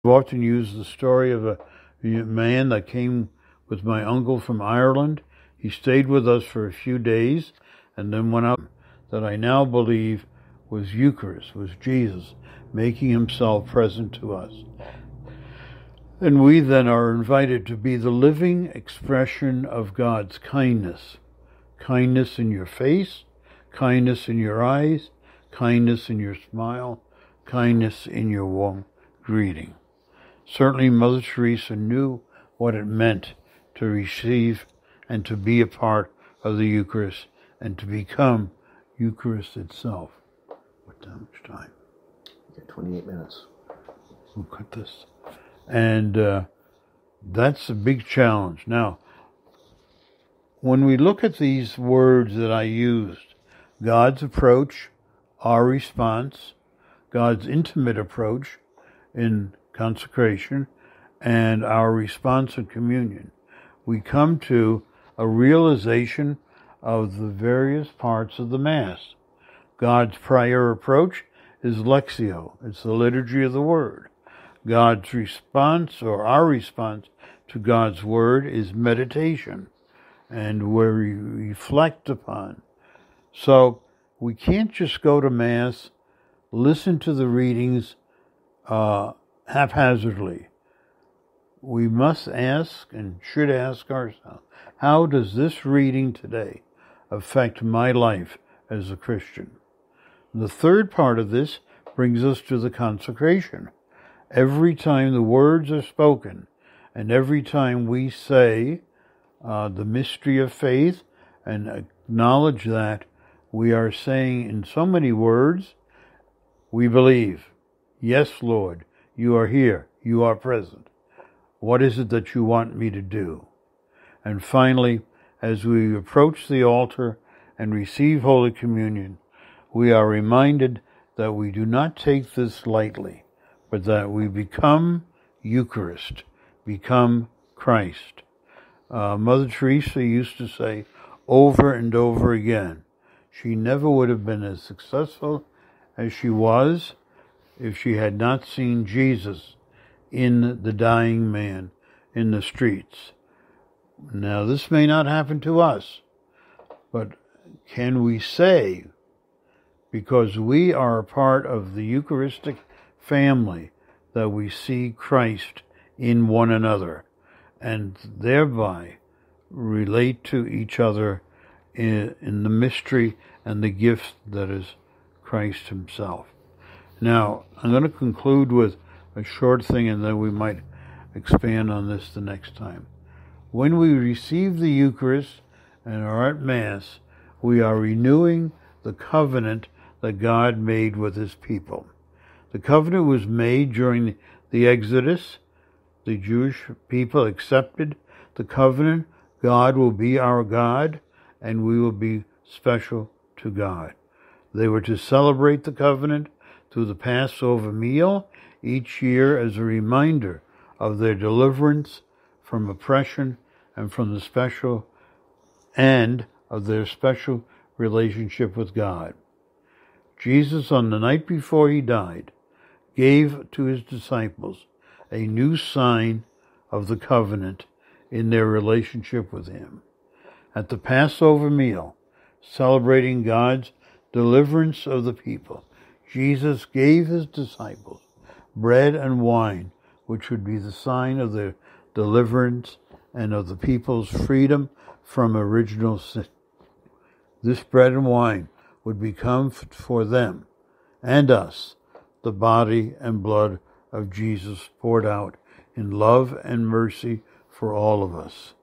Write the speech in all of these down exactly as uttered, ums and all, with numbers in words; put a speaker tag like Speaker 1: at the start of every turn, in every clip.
Speaker 1: I've often used the story of a man that came with my uncle from Ireland. He stayed with us for a few days and then went out. That I now believe was Eucharist, was Jesus making himself present to us. And we then are invited to be the living expression of God's kindness. Kindness in your face, kindness in your eyes, kindness in your smile, kindness in your warm greeting. Certainly Mother Teresa knew what it meant to receive and to be a part of the Eucharist and to become Eucharist itself. What how much time?
Speaker 2: twenty-eight minutes.
Speaker 1: We'll cut this. And uh, that's a big challenge. Now, when we look at these words that I used, God's approach, our response, God's intimate approach in consecration, and our response in communion, we come to a realization of the various parts of the Mass. God's prior approach is Lectio. It's the liturgy of the Word. God's response, or our response to God's Word, is meditation, and where we reflect upon. So we can't just go to Mass, listen to the readings uh, haphazardly. We must ask and should ask ourselves, how does this reading today affect my life as a Christian? The third part of this brings us to the consecration. Every time the words are spoken, and every time we say uh, the mystery of faith and acknowledge that, we are saying in so many words, we believe. Yes, Lord, you are here. You are present. What is it that you want me to do? And finally, as we approach the altar and receive Holy Communion, we are reminded that we do not take this lightly, but that we become Eucharist, become Christ. Uh, Mother Teresa used to say over and over again, she never would have been as successful as she was if she had not seen Jesus in the dying man in the streets. Now, this may not happen to us, but can we say, because we are a part of the Eucharistic family, that we see Christ in one another and thereby relate to each other in, in the mystery and the gift that is Christ himself. Now, I'm going to conclude with a short thing, and then we might expand on this the next time. When we receive the Eucharist and are at Mass, we are renewing the covenant that God made with his people. The covenant was made during the Exodus. The Jewish people accepted the covenant. God will be our God, and we will be special to God. They were to celebrate the covenant through the Passover meal each year as a reminder of their deliverance from oppression and from the special and of their special relationship with God. Jesus, on the night before he died, gave to his disciples a new sign of the covenant in their relationship with him. At the Passover meal, celebrating God's deliverance of the people, Jesus gave his disciples bread and wine, which would be the sign of their deliverance and of the people's freedom from original sin. This bread and wine would become for them and us the body and blood of Jesus poured out in love and mercy for all of us.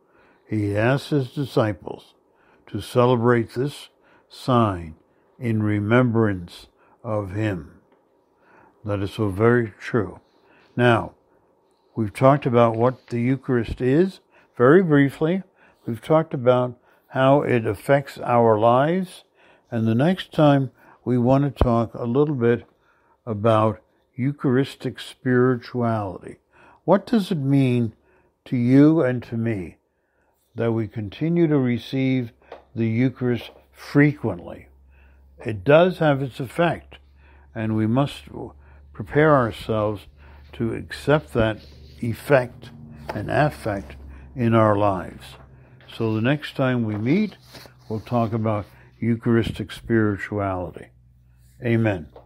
Speaker 1: He asked his disciples to celebrate this sign in remembrance of him. That is so very true. Now, we've talked about what the Eucharist is, very briefly. We've talked about how it affects our lives. And the next time we want to talk a little bit about Eucharistic spirituality. What does it mean to you and to me that we continue to receive the Eucharist frequently? It does have its effect, and we must prepare ourselves to accept that effect and affect in our lives. So the next time we meet, we'll talk about Eucharistic spirituality. Amen.